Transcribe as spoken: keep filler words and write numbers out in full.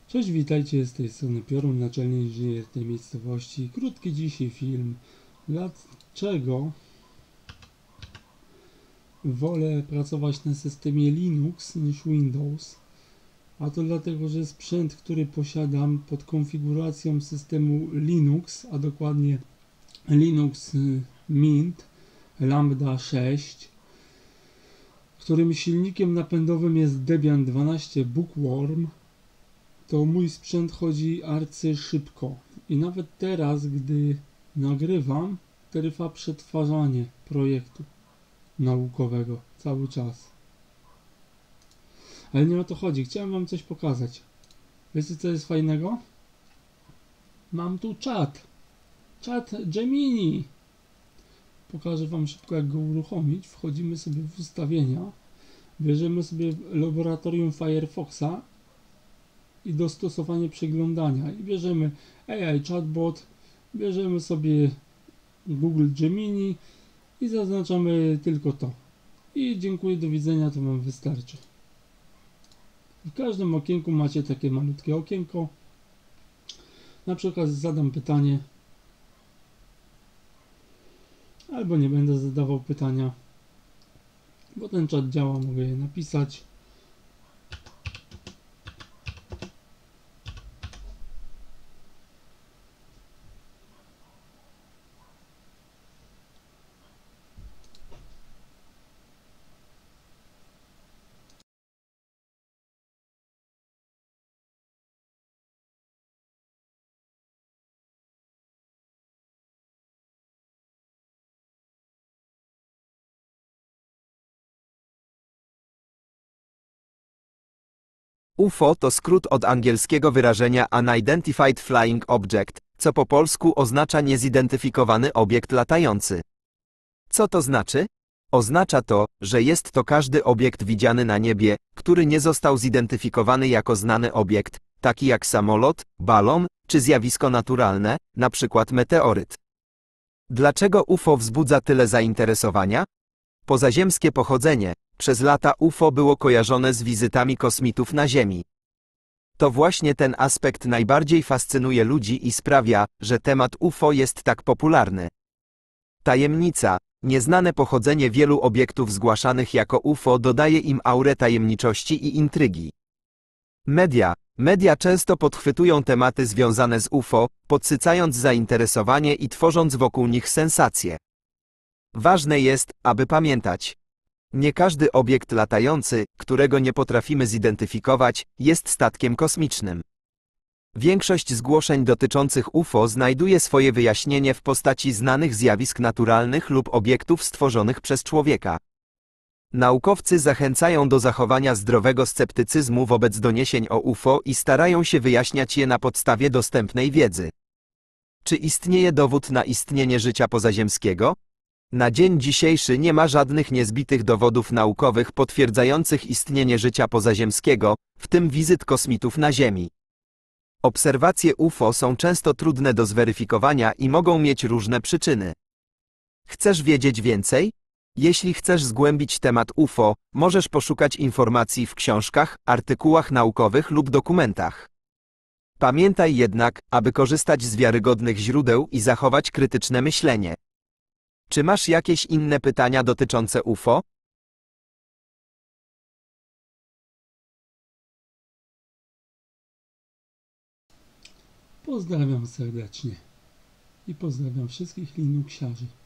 Cześć, witajcie, z tej strony Piorun, naczelny inżynier tej miejscowości. Krótki dzisiaj film. Dlaczego wolę pracować na systemie Linux niż Windows? A to dlatego, że sprzęt, który posiadam pod konfiguracją systemu Linux, a dokładnie Linux Mint Lambda sześć, którym silnikiem napędowym jest Debian dwanaście Bookworm, to mój sprzęt chodzi arcy szybko i nawet teraz, gdy nagrywam, trwa przetwarzanie projektu naukowego cały czas. Ale nie o to chodzi, chciałem wam coś pokazać. Wiecie, co jest fajnego? Mam tu czat. Czat Gemini. Pokażę wam szybko, jak go uruchomić. Wchodzimy sobie w ustawienia, bierzemy sobie laboratorium Firefoxa i dostosowanie przeglądania i bierzemy A I Chatbot, bierzemy sobie Google Gemini i zaznaczamy tylko to i dziękuję, do widzenia, to wam wystarczy. W każdym okienku macie takie malutkie okienko. Na przykład zadam pytanie, albo nie będę zadawał pytania, bo ten czat działa, mogę je napisać. U F O to skrót od angielskiego wyrażenia Unidentified Flying Object, co po polsku oznacza niezidentyfikowany obiekt latający. Co to znaczy? Oznacza to, że jest to każdy obiekt widziany na niebie, który nie został zidentyfikowany jako znany obiekt, taki jak samolot, balon, czy zjawisko naturalne, np. meteoryt. Dlaczego U F O wzbudza tyle zainteresowania? Pozaziemskie pochodzenie. Przez lata U F O było kojarzone z wizytami kosmitów na Ziemi. To właśnie ten aspekt najbardziej fascynuje ludzi i sprawia, że temat U F O jest tak popularny. Tajemnica, nieznane pochodzenie wielu obiektów zgłaszanych jako U F O dodaje im aurę tajemniczości i intrygi. Media. Media często podchwytują tematy związane z U F O, podsycając zainteresowanie i tworząc wokół nich sensacje. Ważne jest, aby pamiętać: nie każdy obiekt latający, którego nie potrafimy zidentyfikować, jest statkiem kosmicznym. Większość zgłoszeń dotyczących U F O znajduje swoje wyjaśnienie w postaci znanych zjawisk naturalnych lub obiektów stworzonych przez człowieka. Naukowcy zachęcają do zachowania zdrowego sceptycyzmu wobec doniesień o U F O i starają się wyjaśniać je na podstawie dostępnej wiedzy. Czy istnieje dowód na istnienie życia pozaziemskiego? Na dzień dzisiejszy nie ma żadnych niezbitych dowodów naukowych potwierdzających istnienie życia pozaziemskiego, w tym wizyt kosmitów na Ziemi. Obserwacje U F O są często trudne do zweryfikowania i mogą mieć różne przyczyny. Chcesz wiedzieć więcej? Jeśli chcesz zgłębić temat U F O, możesz poszukać informacji w książkach, artykułach naukowych lub dokumentach. Pamiętaj jednak, aby korzystać z wiarygodnych źródeł i zachować krytyczne myślenie. Czy masz jakieś inne pytania dotyczące U F O? Pozdrawiam serdecznie i pozdrawiam wszystkich Linuxiarzy.